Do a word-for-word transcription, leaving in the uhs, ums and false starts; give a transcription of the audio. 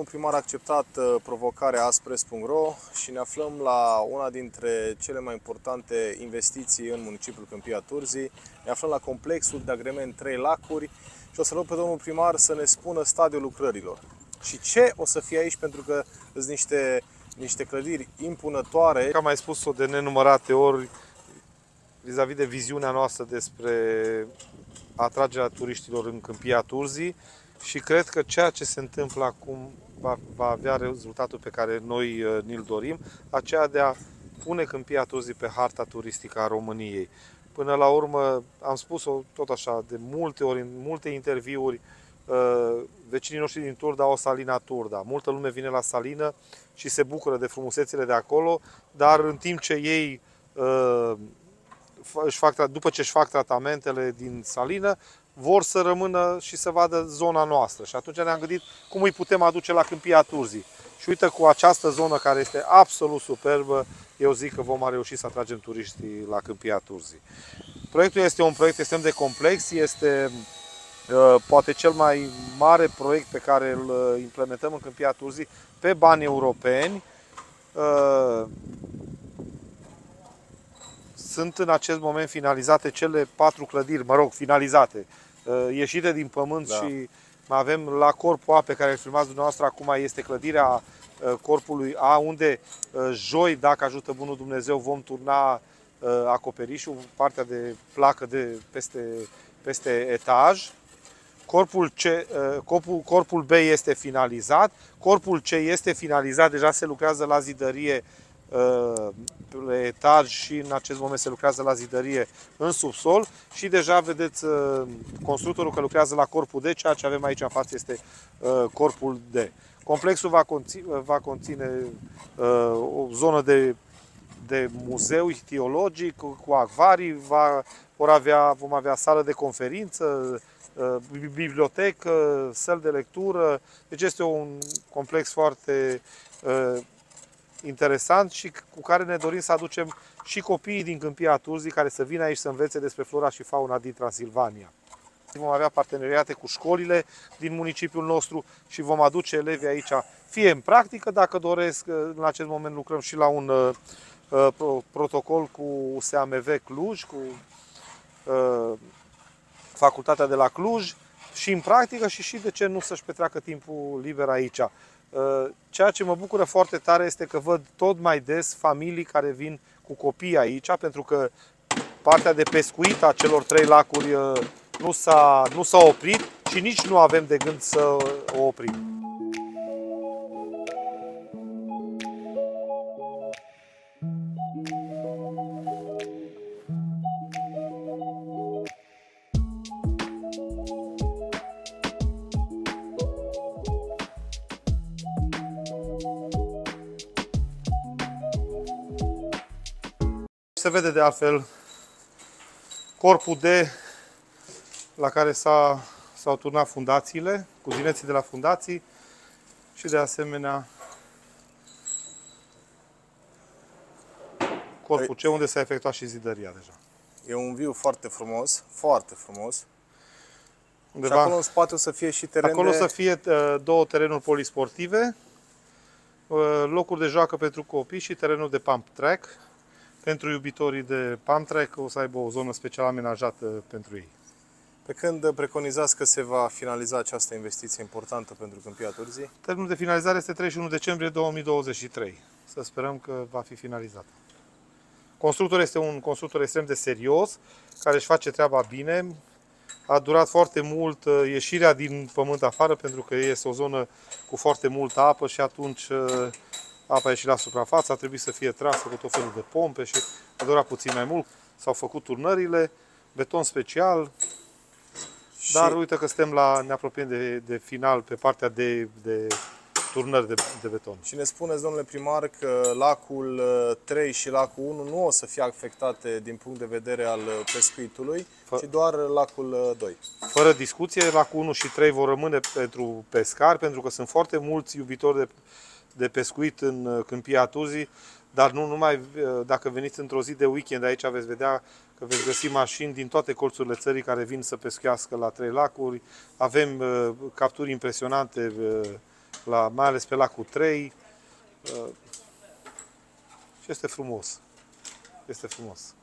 domnul primar a acceptat provocarea Aspres punct ro și ne aflăm la una dintre cele mai importante investiții în municipiul Câmpia Turzii. Ne aflăm la complexul de agrement Trei Lacuri și o să rog pe domnul primar să ne spună stadiul lucrărilor. Și ce o să fie aici, pentru că sunt niște, niște clădiri impunătoare. Am mai spus-o de nenumărate ori vis-a-vis de viziunea noastră despre atragerea turiștilor în Câmpia Turzii și cred că ceea ce se întâmplă acum va, va avea rezultatul pe care noi uh, ni-l dorim, aceea de a pune Câmpia Turzii pe harta turistică a României. Până la urmă, am spus-o tot așa de multe ori, în multe interviuri, uh, vecinii noștri din Turda au salina Turda. Multă lume vine la salină și se bucură de frumusețile de acolo, dar în timp ce ei uh, își fac, după ce își fac tratamentele din salină, vor să rămână și să vadă zona noastră. Și atunci ne-am gândit cum îi putem aduce la Câmpia Turzii. Și uite, cu această zonă care este absolut superbă, eu zic că vom reuși să atragem turiștii la Câmpia Turzii. Proiectul este un proiect extrem de complex, este uh, poate cel mai mare proiect pe care îl implementăm în Câmpia Turzii pe bani europeni. Uh, Sunt în acest moment finalizate cele patru clădiri, mă rog, finalizate, ieșite din pământ, da. Și mai avem la Corpul A, pe care îl filmați dumneavoastră acum, este clădirea Corpului A, unde joi, dacă ajută Bunul Dumnezeu, vom turna acoperișul, partea de placă de peste, peste etaj. Corpul, C, corpul, corpul B este finalizat, corpul C este finalizat, deja se lucrează la zidărie pe etaj și în acest moment se lucrează la zidărie în subsol și deja vedeți constructorul că lucrează la corpul D, ceea ce avem aici în față este corpul D. Complexul va conține, va conține o zonă de, de muzeu ictiologic cu acvarii, va, vor avea, vom avea sală de conferință, bibliotecă, săli de lectură, deci este un complex foarte interesant și cu care ne dorim să aducem și copiii din Câmpia Turzii care să vină aici să învețe despre flora și fauna din Transilvania. Vom avea parteneriate cu școlile din municipiul nostru și vom aduce elevii aici, fie în practică, dacă doresc. În acest moment lucrăm și la un uh, protocol cu U S A M V Cluj, cu uh, facultatea de la Cluj, și în practică și și de ce nu să-și petreacă timpul liber aici. Ceea ce mă bucură foarte tare este că văd tot mai des familii care vin cu copii aici, pentru că partea de pescuit a celor trei lacuri nu s-a, nu s-a oprit și nici nu avem de gând să o oprim. Se vede de altfel corpul D la care s-au turnat fundațiile, cu zineții de la fundații și de asemenea corpul C, unde s-a efectuat și zidăria deja. E un viu foarte frumos, foarte frumos. Undeva, și acolo în spate o să fie și teren Acolo de... să fie uh, două terenuri polisportive, uh, locuri de joacă pentru copii și terenul de pump track. Pentru iubitorii de pump track o să aibă o zonă special amenajată pentru ei. Pe când preconizați că se va finaliza această investiție importantă pentru Câmpia Turzii? Termenul de finalizare este treizeci și unu decembrie două mii douăzeci și trei. Să sperăm că va fi finalizat. Constructorul este un constructor extrem de serios, care își face treaba bine. A durat foarte mult ieșirea din pământ afară, pentru că este o zonă cu foarte multă apă și atunci apa a ieșit la suprafață, a trebuit să fie trasă cu tot felul de pompe și a durat puțin mai mult. S-au făcut turnările, beton special, și... dar uite că suntem la, ne apropiem de, de final pe partea de, de turnări de, de beton. Și ne spuneți, domnule primar, că lacul trei și lacul unu nu o să fie afectate din punct de vedere al pescuitului, Fă... ci doar lacul doi. Fără discuție, lacul unu și trei vor rămâne pentru pescari, pentru că sunt foarte mulți iubitori de de pescuit în Câmpia Turzii, dar nu numai, dacă veniți într-o zi de weekend aici veți vedea că veți găsi mașini din toate colțurile țării care vin să pescuiască la Trei Lacuri. Avem uh, capturi impresionante uh, la, mai ales pe lacul trei. Și este frumos. Este frumos.